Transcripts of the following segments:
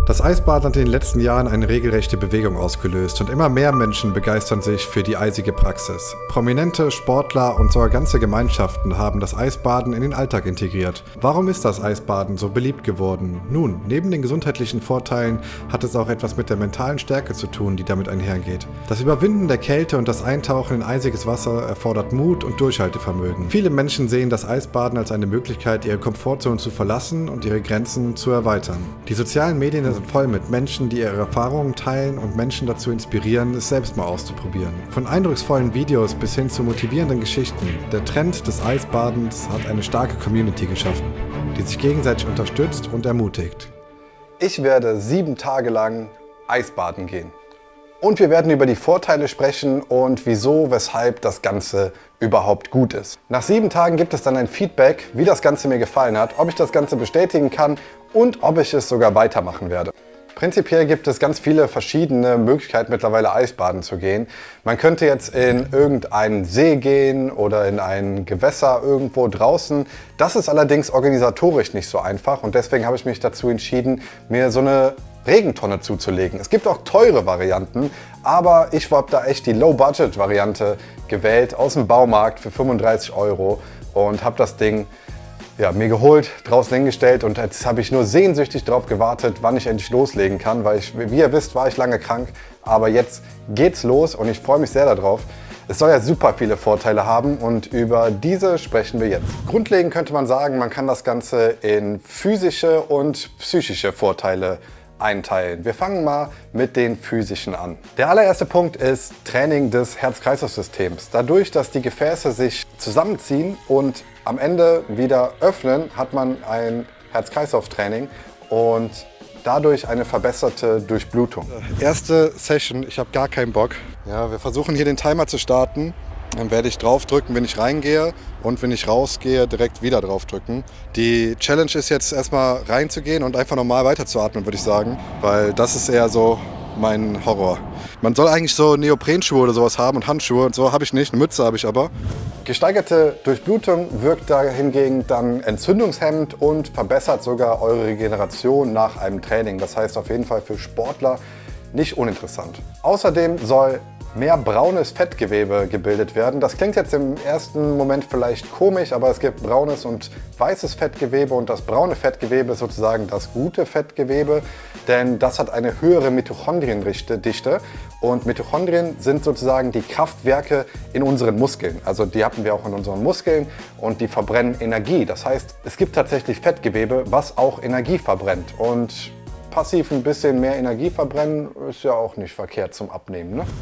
Das Eisbaden hat in den letzten Jahren eine regelrechte Bewegung ausgelöst und immer mehr Menschen begeistern sich für die eisige Praxis. Prominente, Sportler und sogar ganze Gemeinschaften haben das Eisbaden in den Alltag integriert. Warum ist das Eisbaden so beliebt geworden? Nun, neben den gesundheitlichen Vorteilen hat es auch etwas mit der mentalen Stärke zu tun, die damit einhergeht. Das Überwinden der Kälte und das Eintauchen in eisiges Wasser erfordert Mut und Durchhaltevermögen. Viele Menschen sehen das Eisbaden als eine Möglichkeit, ihre Komfortzone zu verlassen und ihre Grenzen zu erweitern. Die sozialen Medien sind voll mit Menschen, die ihre Erfahrungen teilen und Menschen dazu inspirieren, es selbst mal auszuprobieren. Von eindrucksvollen Videos bis hin zu motivierenden Geschichten, der Trend des Eisbadens hat eine starke Community geschaffen, die sich gegenseitig unterstützt und ermutigt. Ich werde 7 Tage lang Eisbaden gehen. Und wir werden über die Vorteile sprechen und wieso, weshalb das Ganze überhaupt gut ist. Nach 7 Tagen gibt es dann ein Feedback, wie das Ganze mir gefallen hat, ob ich das Ganze bestätigen kann und ob ich es sogar weitermachen werde. Prinzipiell gibt es ganz viele verschiedene Möglichkeiten, mittlerweile Eisbaden zu gehen. Man könnte jetzt in irgendeinen See gehen oder in ein Gewässer irgendwo draußen. Das ist allerdings organisatorisch nicht so einfach und deswegen habe ich mich dazu entschieden, mir so eine Regentonne zuzulegen. Es gibt auch teure Varianten, aber ich habe da echt die Low-Budget-Variante gewählt aus dem Baumarkt für 35 € und habe das Ding mir geholt, draußen hingestellt und jetzt habe ich nur sehnsüchtig darauf gewartet, wann ich endlich loslegen kann, weil wie ihr wisst, war ich lange krank, aber jetzt geht's los und ich freue mich sehr darauf. Es soll ja super viele Vorteile haben und über diese sprechen wir jetzt. Grundlegend könnte man sagen, man kann das Ganze in physische und psychische Vorteile einteilen. Wir fangen mal mit den physischen an. Der allererste Punkt ist Training des Herz-Kreislauf-Systems. Dadurch, dass die Gefäße sich zusammenziehen und am Ende wieder öffnen, hat man ein Herz-Kreislauf-Training und dadurch eine verbesserte Durchblutung. Erste Session, ich habe gar keinen Bock. Ja, wir versuchen hier den Timer zu starten. Dann werde ich draufdrücken, wenn ich reingehe und wenn ich rausgehe, direkt wieder draufdrücken. Die Challenge ist jetzt erstmal reinzugehen und einfach normal weiterzuatmen, würde ich sagen, weil das ist eher so mein Horror. Man soll eigentlich so Neoprenschuhe oder sowas haben und Handschuhe und so habe ich nicht, eine Mütze habe ich aber. Gesteigerte Durchblutung wirkt da hingegen dann entzündungshemmend und verbessert sogar eure Regeneration nach einem Training. Das heißt auf jeden Fall für Sportler nicht uninteressant. Außerdem soll mehr braunes Fettgewebe gebildet werden. Das klingt jetzt im ersten Moment vielleicht komisch, aber es gibt braunes und weißes Fettgewebe und das braune Fettgewebe ist sozusagen das gute Fettgewebe, denn das hat eine höhere Mitochondriendichte und Mitochondrien sind sozusagen die Kraftwerke in unseren Muskeln. Also die haben wir auch in unseren Muskeln und die verbrennen Energie. Das heißt, es gibt tatsächlich Fettgewebe, was auch Energie verbrennt und passiv ein bisschen mehr Energie verbrennen ist ja auch nicht verkehrt zum Abnehmen, ne?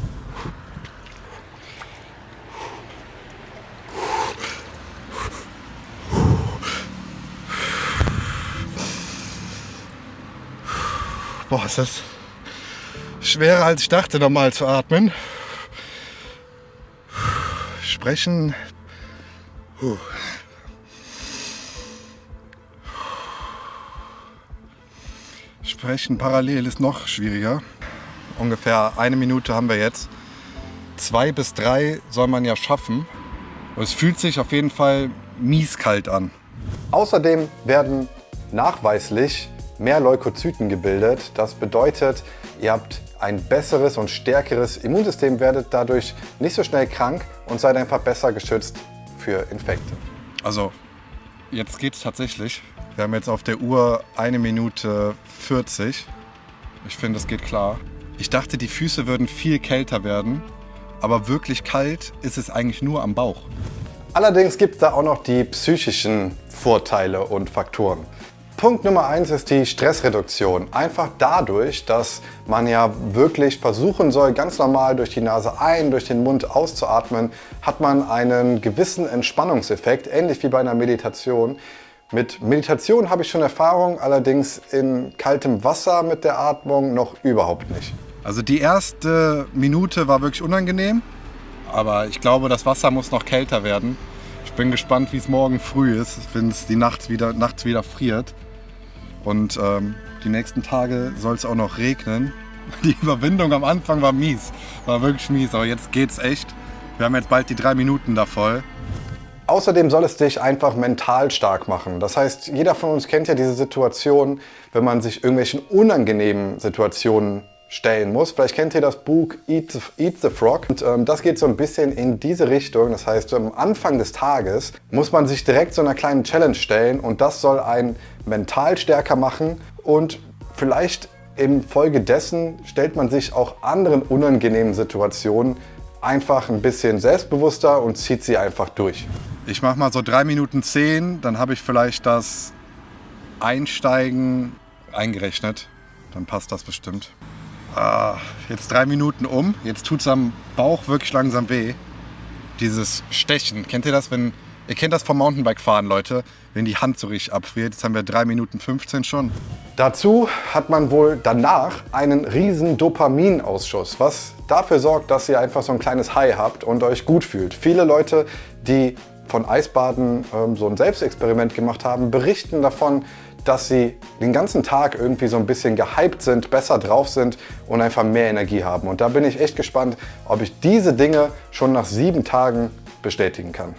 Boah, ist das schwerer als ich dachte, normal zu atmen. Sprechen. Sprechen parallel ist noch schwieriger. Ungefähr 1 Minute haben wir jetzt. 2 bis 3 soll man ja schaffen. Es fühlt sich auf jeden Fall mieskalt an. Außerdem werden nachweislich mehr Leukozyten gebildet. Das bedeutet, ihr habt ein besseres und stärkeres Immunsystem, werdet dadurch nicht so schnell krank und seid einfach besser geschützt für Infekte. Also, jetzt geht's tatsächlich. Wir haben jetzt auf der Uhr 1 Minute 40. Ich finde, es geht klar. Ich dachte, die Füße würden viel kälter werden, aber wirklich kalt ist es eigentlich nur am Bauch. Allerdings gibt es da auch noch die psychischen Vorteile und Faktoren. Punkt Nummer 1 ist die Stressreduktion. Einfach dadurch, dass man ja wirklich versuchen soll, ganz normal durch die Nase ein, durch den Mund auszuatmen, hat man einen gewissen Entspannungseffekt, ähnlich wie bei einer Meditation. Mit Meditation habe ich schon Erfahrung, allerdings in kaltem Wasser mit der Atmung noch überhaupt nicht. Also die erste Minute war wirklich unangenehm, aber ich glaube, das Wasser muss noch kälter werden. Ich bin gespannt, wie es morgen früh ist, wenn es die nachts wieder friert. Und die nächsten Tage soll es auch noch regnen. Die Überwindung am Anfang war mies, war wirklich mies, aber jetzt geht's echt. Wir haben jetzt bald die 3 Minuten da voll. Außerdem soll es dich einfach mental stark machen. Das heißt, jeder von uns kennt ja diese Situation, wenn man sich irgendwelchen unangenehmen Situationen stellen muss. Vielleicht kennt ihr das Buch Eat the Frog. Und das geht so ein bisschen in diese Richtung. Das heißt, am Anfang des Tages muss man sich direkt so einer kleinen Challenge stellen und das soll einen mental stärker machen und vielleicht infolgedessen stellt man sich auch anderen unangenehmen Situationen einfach ein bisschen selbstbewusster und zieht sie einfach durch. Ich mache mal so 3 Minuten 10, dann habe ich vielleicht das Einsteigen eingerechnet. Dann passt das bestimmt. Jetzt 3 Minuten um. Jetzt tut es am Bauch wirklich langsam weh. Dieses Stechen. Kennt ihr das? Ihr kennt das vom Mountainbike-Fahren, Leute. Wenn die Hand so richtig abfriert. Jetzt haben wir 3 Minuten 15 schon. Dazu hat man wohl danach einen riesen Dopaminausschuss, was dafür sorgt, dass ihr einfach so ein kleines High habt und euch gut fühlt. Viele Leute, die von Eisbaden so ein Selbstexperiment gemacht haben, berichten davon, dass sie den ganzen Tag irgendwie so ein bisschen gehypt sind, besser drauf sind und einfach mehr Energie haben. Und da bin ich echt gespannt, ob ich diese Dinge schon nach 7 Tagen bestätigen kann.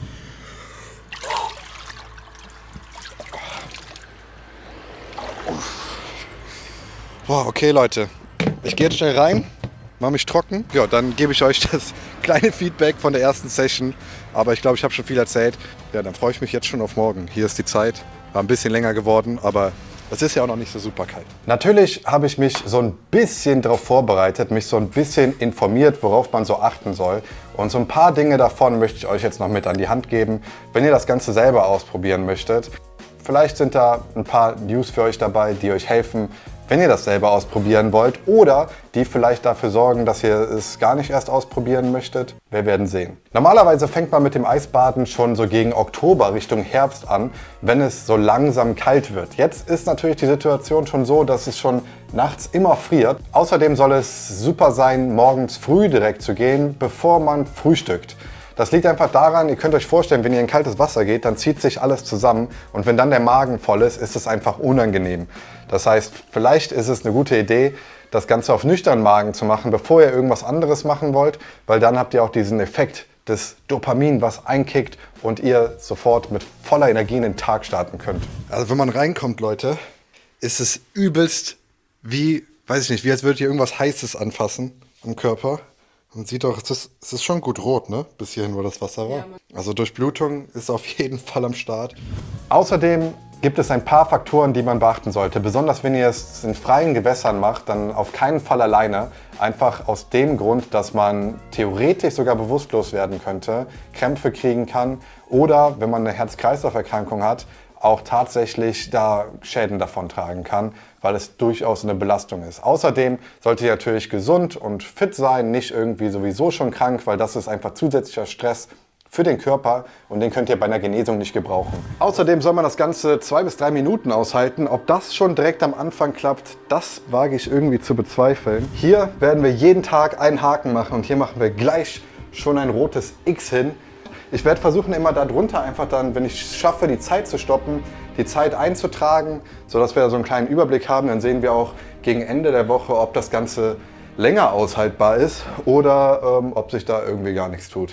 Boah, okay Leute, ich gehe jetzt schnell rein, mache mich trocken. Ja, dann gebe ich euch das kleine Feedback von der ersten Session. Aber ich glaube, ich habe schon viel erzählt. Ja, dann freue ich mich jetzt schon auf morgen. Hier ist die Zeit. War ein bisschen länger geworden, aber es ist ja auch noch nicht so super kalt. Natürlich habe ich mich so ein bisschen darauf vorbereitet, mich so ein bisschen informiert, worauf man so achten soll. Und so ein paar Dinge davon möchte ich euch jetzt noch mit an die Hand geben, wenn ihr das Ganze selber ausprobieren möchtet. Vielleicht sind da ein paar News für euch dabei, die euch helfen, wenn ihr das selber ausprobieren wollt oder die vielleicht dafür sorgen, dass ihr es gar nicht erst ausprobieren möchtet. Wir werden sehen. Normalerweise fängt man mit dem Eisbaden schon so gegen Oktober Richtung Herbst an, wenn es so langsam kalt wird. Jetzt ist natürlich die Situation schon so, dass es schon nachts immer friert. Außerdem soll es super sein, morgens früh direkt zu gehen, bevor man frühstückt. Das liegt einfach daran, ihr könnt euch vorstellen, wenn ihr in kaltes Wasser geht, dann zieht sich alles zusammen und wenn dann der Magen voll ist, ist es einfach unangenehm. Das heißt, vielleicht ist es eine gute Idee, das Ganze auf nüchternen Magen zu machen, bevor ihr irgendwas anderes machen wollt, weil dann habt ihr auch diesen Effekt des Dopamin, was einkickt und ihr sofort mit voller Energie in den Tag starten könnt. Also wenn man reinkommt, Leute, ist es übelst wie, weiß ich nicht, wie als würdet ihr irgendwas Heißes anfassen am Körper. Man sieht auch, es ist schon gut rot, ne? Bis hierhin, wo das Wasser war. Ja, also Durchblutung ist auf jeden Fall am Start. Außerdem gibt es ein paar Faktoren, die man beachten sollte. Besonders wenn ihr es in freien Gewässern macht, dann auf keinen Fall alleine. Einfach aus dem Grund, dass man theoretisch sogar bewusstlos werden könnte, Krämpfe kriegen kann oder, wenn man eine Herz-Kreislauf-Erkrankung hat, auch tatsächlich da Schäden davon tragen kann, weil es durchaus eine Belastung ist. Außerdem solltet ihr natürlich gesund und fit sein, nicht irgendwie sowieso schon krank, weil das ist einfach zusätzlicher Stress für den Körper und den könnt ihr bei einer Genesung nicht gebrauchen. Außerdem soll man das Ganze 2 bis 3 Minuten aushalten. Ob das schon direkt am Anfang klappt, das wage ich irgendwie zu bezweifeln. Hier werden wir jeden Tag einen Haken machen und hier machen wir gleich schon ein rotes X hin. Ich werde versuchen, immer darunter einfach dann, wenn ich schaffe, die Zeit zu stoppen, die Zeit einzutragen, sodass wir da so einen kleinen Überblick haben. Dann sehen wir auch gegen Ende der Woche, ob das Ganze länger aushaltbar ist oder ob sich da irgendwie gar nichts tut.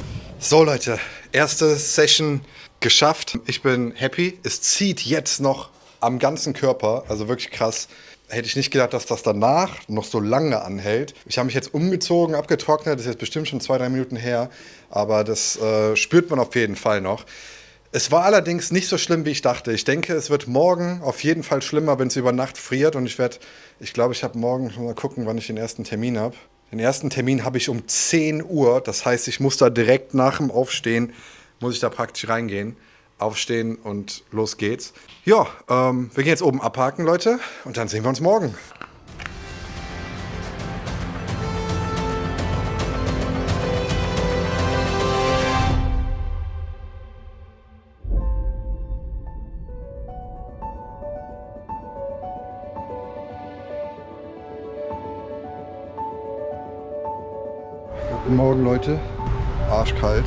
So Leute, erste Session geschafft. Ich bin happy. Es zieht jetzt noch am ganzen Körper, also wirklich krass. Hätte ich nicht gedacht, dass das danach noch so lange anhält. Ich habe mich jetzt umgezogen, abgetrocknet, das ist jetzt bestimmt schon 2, 3 Minuten her, aber das spürt man auf jeden Fall noch. Es war allerdings nicht so schlimm, wie ich dachte. Ich denke, es wird morgen auf jeden Fall schlimmer, wenn es über Nacht friert und ich glaube, ich habe morgen, mal gucken, wann ich den ersten Termin habe. Den ersten Termin habe ich um 10 Uhr, das heißt, ich muss da direkt nach dem Aufstehen, muss ich da praktisch reingehen. Aufstehen und los geht's. Ja, wir gehen jetzt oben abhaken, Leute, und dann sehen wir uns morgen. Guten Morgen, Leute. Arschkalt.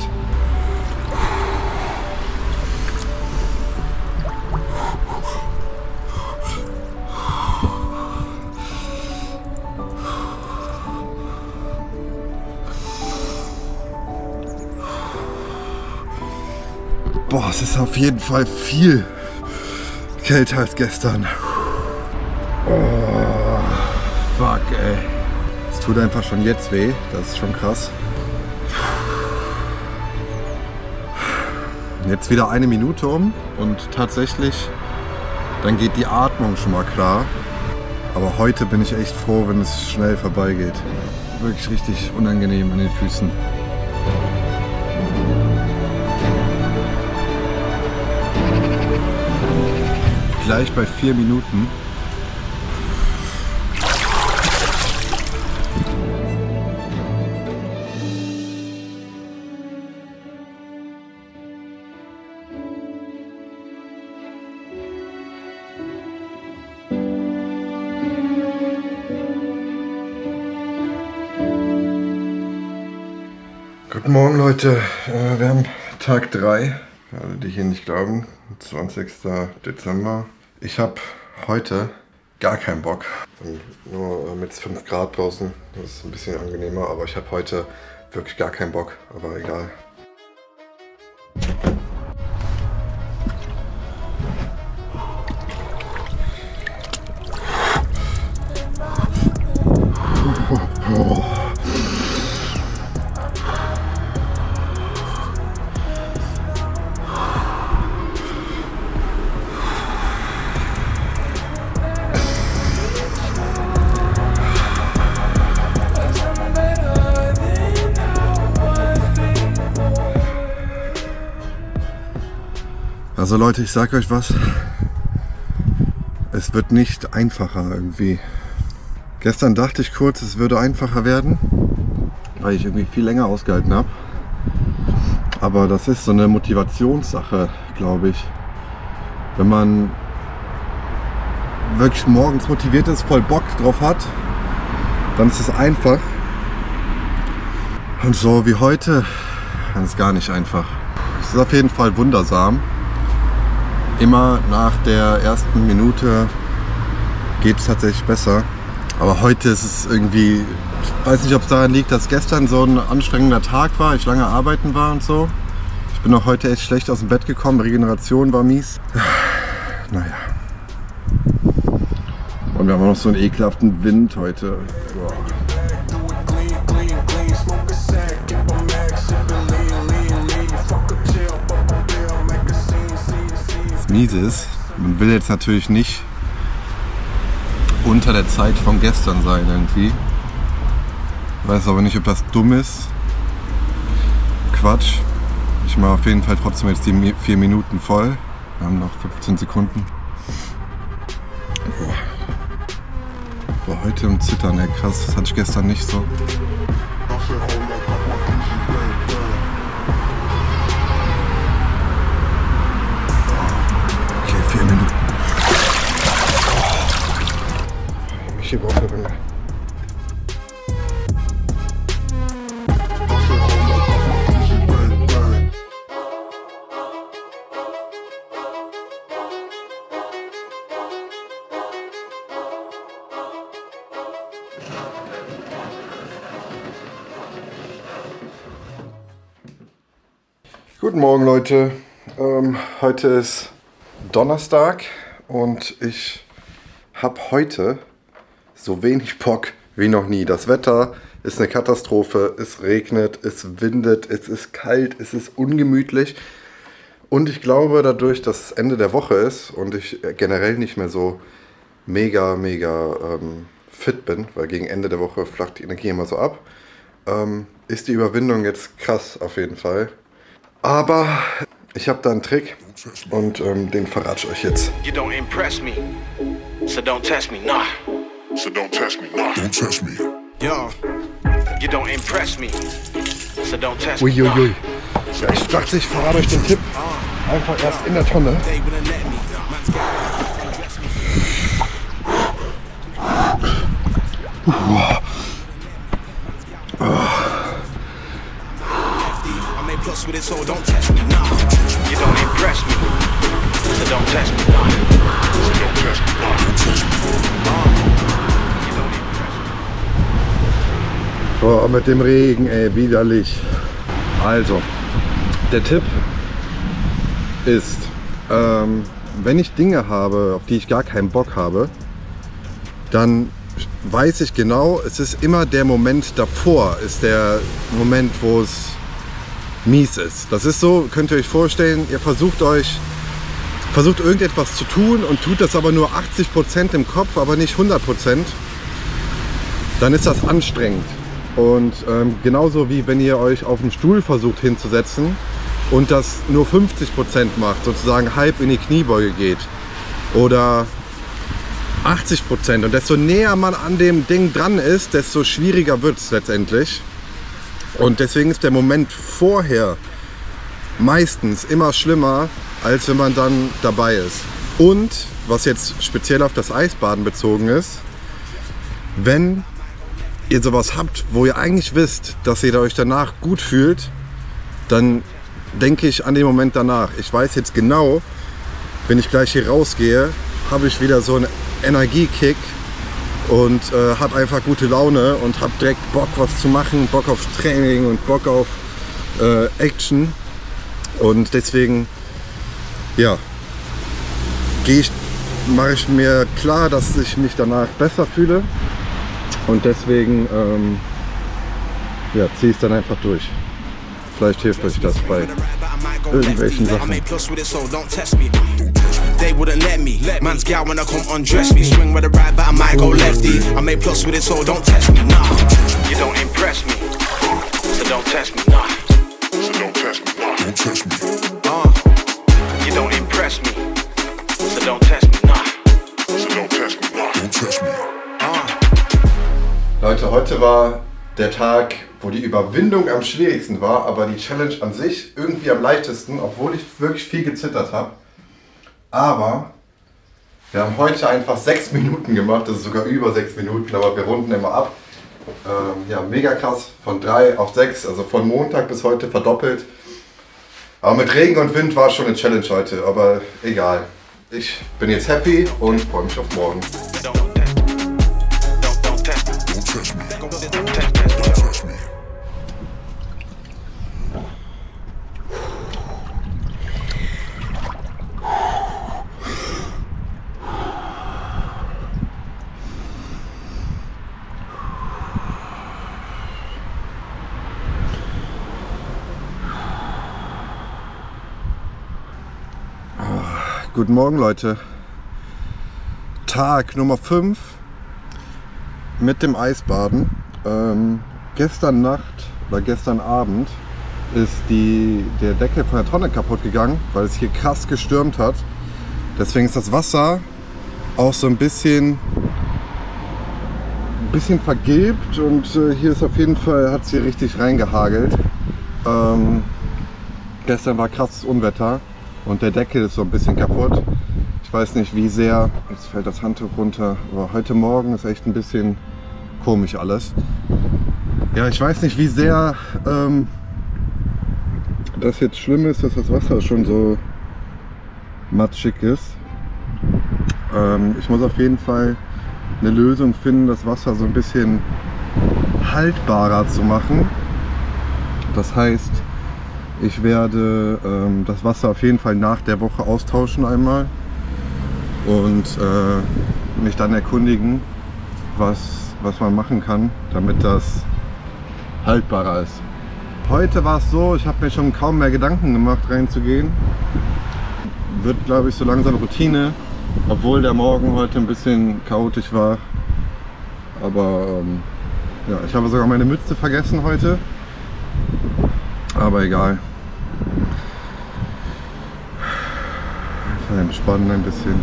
Boah, es ist auf jeden Fall viel kälter als gestern. Oh, fuck, ey. Es tut einfach schon jetzt weh, das ist schon krass. Jetzt wieder 1 Minute um und tatsächlich, dann geht die Atmung schon mal klar. Aber heute bin ich echt froh, wenn es schnell vorbeigeht. Wirklich richtig unangenehm an den Füßen. Gleich bei 4 Minuten. Guten Morgen Leute, wir haben Tag 3, für alle die hier nicht glauben, 20. Dezember. Ich habe heute gar keinen Bock, nur mit 5 Grad draußen, das ist ein bisschen angenehmer, aber ich habe heute wirklich gar keinen Bock, aber egal. Also Leute, ich sag euch was, es wird nicht einfacher irgendwie. Gestern dachte ich kurz, es würde einfacher werden, weil ich irgendwie viel länger ausgehalten habe. Aber das ist so eine Motivationssache, glaube ich. Wenn man wirklich morgens motiviert ist, voll Bock drauf hat, dann ist es einfach. Und so wie heute, dann ist es gar nicht einfach. Es ist auf jeden Fall wundersam. Immer nach der ersten Minute geht es tatsächlich besser. Aber heute ist es irgendwie, ich weiß nicht, ob es daran liegt, dass gestern so ein anstrengender Tag war, ich lange arbeiten war und so. Ich bin auch heute echt schlecht aus dem Bett gekommen, Regeneration war mies. Naja. Und wir haben auch noch so einen ekelhaften Wind heute. Wow. Miese ist, man will jetzt natürlich nicht unter der Zeit von gestern sein irgendwie. Weiß aber nicht, ob das dumm ist. Quatsch. Ich mache auf jeden Fall trotzdem jetzt die 4 Minuten voll. Wir haben noch 15 Sekunden. Boah, heute im Zittern, ey, krass, das hatte ich gestern nicht so. Ich brauche Hunger. Guten Morgen Leute, heute ist Donnerstag und ich habe heute so wenig Bock wie noch nie. Das Wetter ist eine Katastrophe, es regnet, es windet, es ist kalt, es ist ungemütlich. Und ich glaube, dadurch, dass es Ende der Woche ist und ich generell nicht mehr so mega fit bin, weil gegen Ende der Woche flacht die Energie immer so ab, ist die Überwindung jetzt krass auf jeden Fall. Aber ich habe da einen Trick und den verrate ich euch jetzt. You don't impress me, so don't test me, nah. So don't test me, nah. Don't test me. Yo, you don't impress me, so don't test me. Uiuiui. Ja, ich dachte, ich verrate euch den Tipp. Einfach erst in der Tonne. Oh, mit dem Regen, ey, widerlich. Also, der Tipp, ist, wenn ich Dinge habe, auf die ich gar keinen Bock habe, dann weiß ich genau, es ist immer der Moment davor, ist der Moment, wo es mies ist. Das ist so, könnt ihr euch vorstellen, ihr versucht irgendetwas zu tun und tut das aber nur 80% im Kopf, aber nicht 100%, dann ist das anstrengend. Und genauso wie wenn ihr euch auf dem Stuhl versucht hinzusetzen und das nur 50% macht, sozusagen halb in die Kniebeuge geht oder 80%. Und desto näher man an dem Ding dran ist, desto schwieriger wird es letztendlich. Und deswegen ist der Moment vorher meistens immer schlimmer, als wenn man dann dabei ist. Und was jetzt speziell auf das Eisbaden bezogen ist, wenn ihr sowas habt, wo ihr eigentlich wisst, dass ihr euch danach gut fühlt, dann denke ich an den Moment danach. Ich weiß jetzt genau, wenn ich gleich hier rausgehe, habe ich wieder so einen Energiekick und habe einfach gute Laune und habe direkt Bock, was zu machen, Bock aufs Training und Bock auf Action. Und deswegen, ja, mache ich mir klar, dass ich mich danach besser fühle. Und deswegen ja, ziehe ich es dann einfach durch. Vielleicht hilft euch das bei irgendwelchen Sachen. They wouldn't let me. Man's gal when I come undress me. Swing with a right, but I might go lefty. I made plus with it, so don't test me, nah. You don't impress me, so don't test me, nah. So don't test me, nah. Don't test me. You don't impress me, so don't test me, nah. So don't test me, nah. Don't test me. Leute, heute war der Tag, wo die Überwindung am schwierigsten war, aber die Challenge an sich irgendwie am leichtesten, obwohl ich wirklich viel gezittert habe. Aber wir haben heute einfach 6 Minuten gemacht, das ist sogar über 6 Minuten, aber wir runden immer ab. Ja, mega krass, von 3 auf 6, also von Montag bis heute verdoppelt. Aber mit Regen und Wind war schon eine Challenge heute, aber egal. Ich bin jetzt happy und freue mich auf morgen. Guten Morgen, Leute. Tag Nummer 5 mit dem Eisbaden. Gestern Nacht oder gestern Abend ist der Deckel von der Tonne kaputt gegangen, weil es hier krass gestürmt hat. Deswegen ist das Wasser auch so ein bisschen vergilbt und hier ist auf jeden Fall, hat es hier richtig reingehagelt. Gestern war krasses Unwetter. Und der Deckel ist so ein bisschen kaputt. Ich weiß nicht wie sehr, jetzt fällt das Handtuch runter, aber heute Morgen ist echt ein bisschen komisch alles. Ja, ich weiß nicht wie sehr das jetzt schlimm ist, dass das Wasser schon so matschig ist. Ich muss auf jeden Fall eine Lösung finden, das Wasser so ein bisschen haltbarer zu machen. Das heißt, ich werde das Wasser auf jeden Fall nach der Woche austauschen einmal und mich dann erkundigen, was man machen kann, damit das haltbarer ist. Heute war es so, ich habe mir schon kaum mehr Gedanken gemacht reinzugehen. Wird, glaube ich, so langsam Routine, obwohl der Morgen heute ein bisschen chaotisch war. Aber ja, ich habe sogar meine Mütze vergessen heute. Aber egal. Einfach entspannen ein bisschen.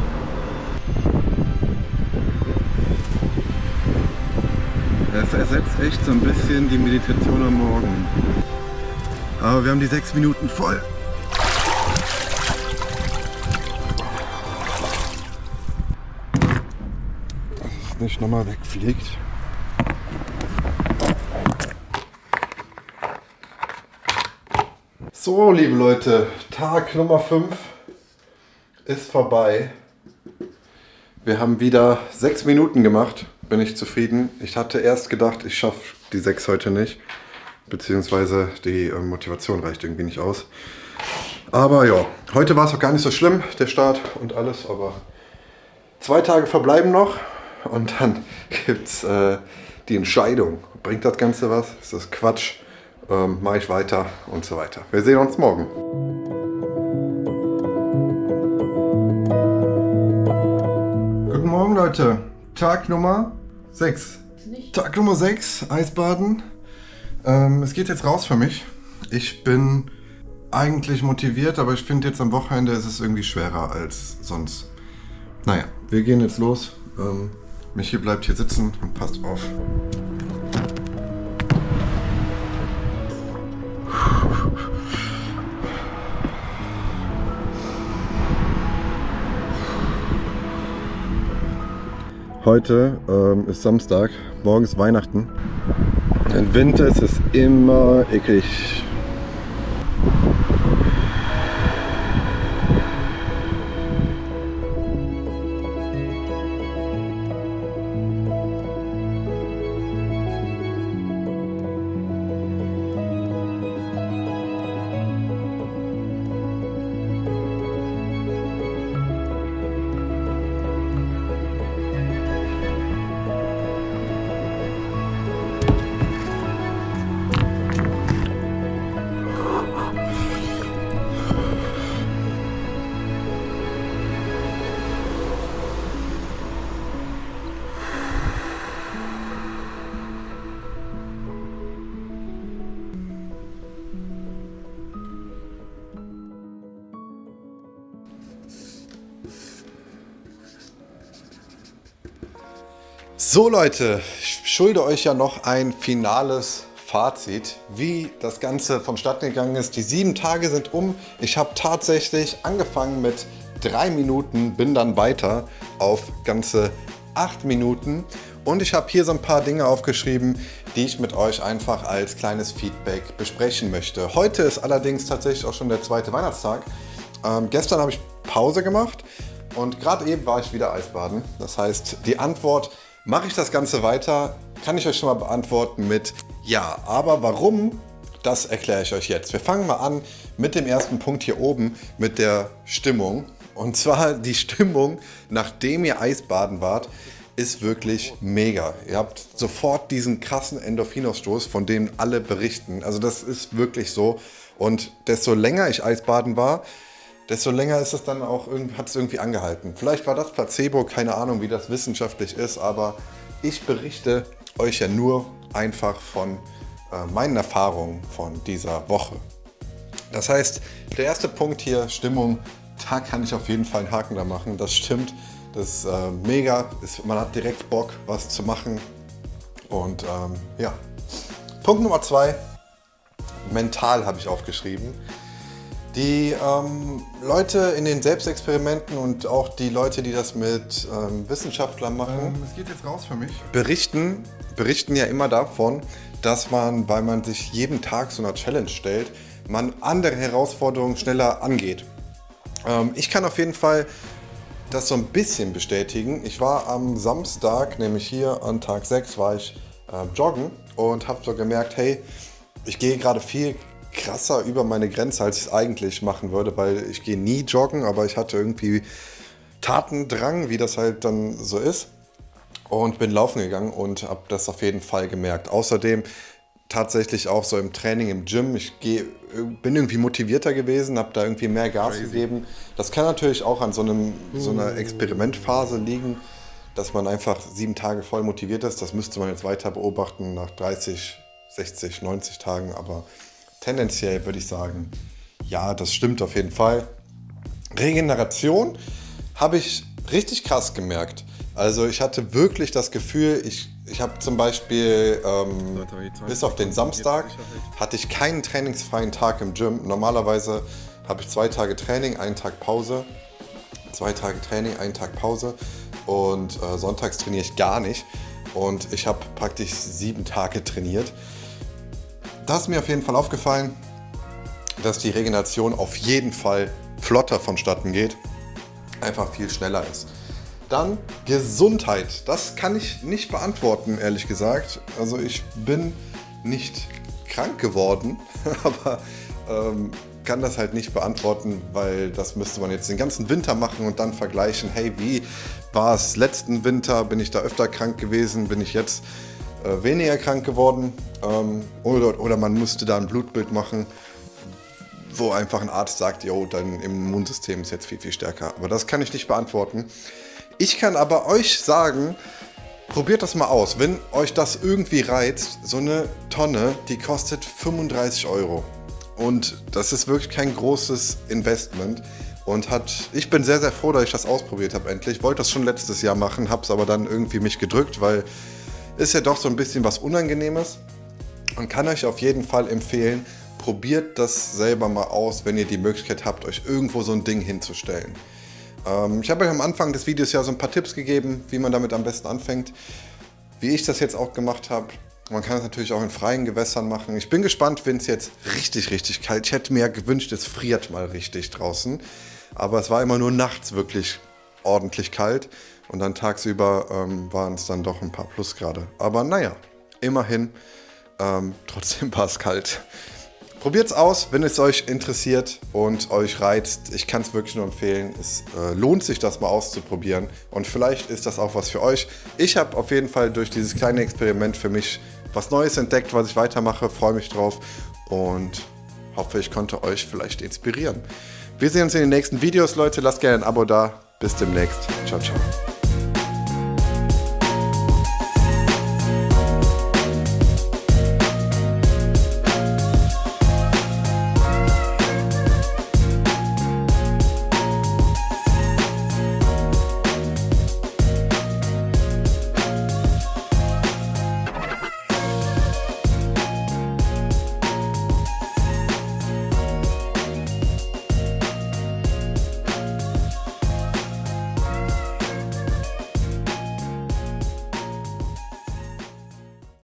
Es ersetzt echt so ein bisschen die Meditation am Morgen. Aber wir haben die 6 Minuten voll. Dass es nicht nochmal wegfliegt. So, liebe Leute, Tag Nummer 5 ist vorbei. Wir haben wieder 6 Minuten gemacht, bin ich zufrieden. Ich hatte erst gedacht, ich schaffe die 6 heute nicht, beziehungsweise die Motivation reicht irgendwie nicht aus. Aber ja, heute war es auch gar nicht so schlimm, der Start und alles, aber 2 Tage verbleiben noch und dann gibt es die Entscheidung. Bringt das Ganze was? Ist das Quatsch? Mache ich weiter und so weiter. Wir sehen uns morgen. Guten Morgen, Leute. Tag Nummer 6. Tag Nummer 6, Eisbaden. Es geht jetzt raus für mich. Ich bin eigentlich motiviert, aber ich finde jetzt am Wochenende ist es irgendwie schwerer als sonst. Naja, wir gehen jetzt los. Michi bleibt hier sitzen und passt auf. Heute ist Samstag, morgen ist Weihnachten. Im Winter ist es immer eklig. So Leute, ich schulde euch ja noch ein finales Fazit, wie das Ganze vonstatten gegangen ist. Die 7 Tage sind um. Ich habe tatsächlich angefangen mit 3 Minuten, bin dann weiter auf ganze 8 Minuten. Und ich habe hier so ein paar Dinge aufgeschrieben, die ich mit euch einfach als kleines Feedback besprechen möchte. Heute ist allerdings tatsächlich auch schon der 2. Weihnachtstag. Gestern habe ich Pause gemacht und gerade eben war ich wieder Eisbaden. Das heißt, die Antwort: mache ich das Ganze weiter? Kann ich euch schon mal beantworten mit ja. Aber warum? Das erkläre ich euch jetzt. Wir fangen mal an mit dem ersten Punkt hier oben, mit der Stimmung. Und zwar die Stimmung, nachdem ihr Eisbaden wart, ist wirklich mega. Ihr habt sofort diesen krassen Endorphinausstoß, von dem alle berichten. Also das ist wirklich so. Und desto länger ich Eisbaden war, desto länger ist es dann auch hat es irgendwie angehalten. Vielleicht war das Placebo, keine Ahnung, wie das wissenschaftlich ist, aber ich berichte euch ja nur einfach von meinen Erfahrungen von dieser Woche. Das heißt, der erste Punkt hier, Stimmung, da kann ich auf jeden Fall einen Haken da machen. Das stimmt, das ist mega, man hat direkt Bock, was zu machen. Und ja. Punkt Nummer 2, mental habe ich aufgeschrieben. Die Leute in den Selbstexperimenten und auch die Leute, die das mit Wissenschaftlern machen, Es geht jetzt raus für mich. berichten ja immer davon, dass man, weil man sich jeden Tag so einer Challenge stellt, man andere Herausforderungen schneller angeht. Ich kann auf jeden Fall das so ein bisschen bestätigen. Ich war am Samstag, nämlich hier an Tag 6, war ich joggen und habe so gemerkt, hey, ich gehe gerade viel krasser über meine Grenze, als ich es eigentlich machen würde, weil ich gehe nie joggen, aber ich hatte irgendwie Tatendrang, wie das halt dann so ist, und bin laufen gegangen und habe das auf jeden Fall gemerkt. Außerdem tatsächlich auch so im Training im Gym, bin irgendwie motivierter gewesen, habe da irgendwie mehr Gas gegeben. Das kann natürlich auch an so einer Experimentphase liegen, dass man einfach 7 Tage voll motiviert ist. Das müsste man jetzt weiter beobachten nach 30, 60, 90 Tagen, aber tendenziell würde ich sagen, ja, das stimmt auf jeden Fall. Regeneration habe ich richtig krass gemerkt. Also ich hatte wirklich das Gefühl, ich habe zum Beispiel bis auf den Samstag hatte ich keinen trainingsfreien Tag im Gym. Normalerweise habe ich 2 Tage Training, 1 Tag Pause. 2 Tage Training, 1 Tag Pause und sonntags trainiere ich gar nicht. Und ich habe praktisch 7 Tage trainiert. Das ist mir auf jeden Fall aufgefallen, dass die Regeneration auf jeden Fall flotter vonstatten geht, einfach viel schneller ist. Dann Gesundheit, das kann ich nicht beantworten, ehrlich gesagt. Also ich bin nicht krank geworden, aber kann das halt nicht beantworten, weil das müsste man jetzt den ganzen Winter machen und dann vergleichen, hey, wie war es letzten Winter, bin ich da öfter krank gewesen, bin ich jetzt weniger krank geworden, oder man musste da ein Blutbild machen, wo einfach ein Arzt sagt, jo, dein Immunsystem ist jetzt viel, viel stärker. Aber das kann ich nicht beantworten. Ich kann aber euch sagen, probiert das mal aus. Wenn euch das irgendwie reizt, so eine Tonne, die kostet 35 €. Und das ist wirklich kein großes Investment. Und ich bin sehr, sehr froh, dass ich das ausprobiert habe endlich. Ich wollte das schon letztes Jahr machen, habe es aber dann irgendwie mich gedrückt, weil ist ja doch so ein bisschen was Unangenehmes. Und kann euch auf jeden Fall empfehlen, probiert das selber mal aus, wenn ihr die Möglichkeit habt, euch irgendwo so ein Ding hinzustellen. Ich habe euch am Anfang des Videos ja so ein paar Tipps gegeben, wie man damit am besten anfängt. Wie ich das jetzt auch gemacht habe. Man kann es natürlich auch in freien Gewässern machen. Ich bin gespannt, wenn es jetzt richtig, richtig kalt. Ich hätte mir gewünscht, es friert mal richtig draußen. Aber es war immer nur nachts wirklich ordentlich kalt. Und dann tagsüber waren es dann doch ein paar Plusgrade. Aber naja, immerhin, trotzdem war es kalt. Probiert es aus, wenn es euch interessiert und euch reizt. Ich kann es wirklich nur empfehlen. Es lohnt sich, das mal auszuprobieren. Und vielleicht ist das auch was für euch. Ich habe auf jeden Fall durch dieses kleine Experiment für mich was Neues entdeckt, was ich weitermache. Freue mich drauf und hoffe, ich konnte euch vielleicht inspirieren. Wir sehen uns in den nächsten Videos, Leute. Lasst gerne ein Abo da. Bis demnächst. Ciao, ciao.